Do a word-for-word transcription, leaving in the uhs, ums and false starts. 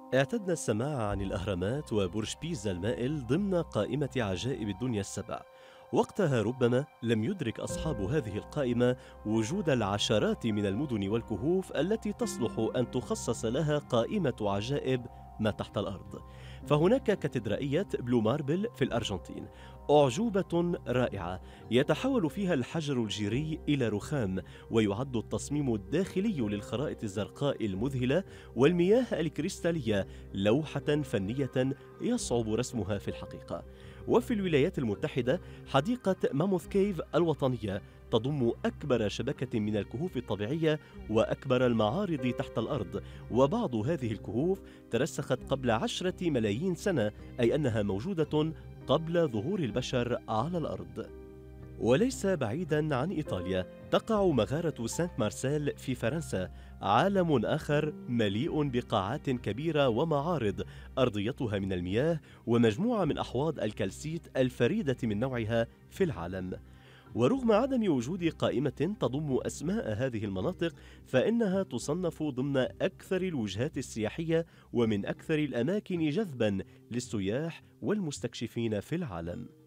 اعتدنا السماع عن الأهرامات وبرج بيزا المائل ضمن قائمة عجائب الدنيا السبع. وقتها ربما لم يدرك أصحاب هذه القائمة وجود العشرات من المدن والكهوف التي تصلح أن تخصص لها قائمة عجائب ما تحت الأرض. فهناك كاتدرائية بلو ماربل في الأرجنتين، أعجوبة رائعة يتحول فيها الحجر الجيري إلى رخام، ويعد التصميم الداخلي للخرائط الزرقاء المذهلة والمياه الكريستالية لوحة فنية يصعب رسمها في الحقيقة. وفي الولايات المتحدة حديقة ماموث كيف الوطنية تضم أكبر شبكة من الكهوف الطبيعية وأكبر المعارض تحت الأرض، وبعض هذه الكهوف ترسخت قبل عشرة ملايين سنة، أي أنها موجودة قبل ظهور البشر على الأرض. وليس بعيدا عن إيطاليا تقع مغارة سانت مارسيل في فرنسا، عالم آخر مليء بقاعات كبيرة ومعارض أرضيتها من المياه ومجموعة من أحواض الكالسيت الفريدة من نوعها في العالم. ورغم عدم وجود قائمة تضم أسماء هذه المناطق، فإنها تصنف ضمن أكثر الوجهات السياحية ومن أكثر الأماكن جذبا للسياح والمستكشفين في العالم.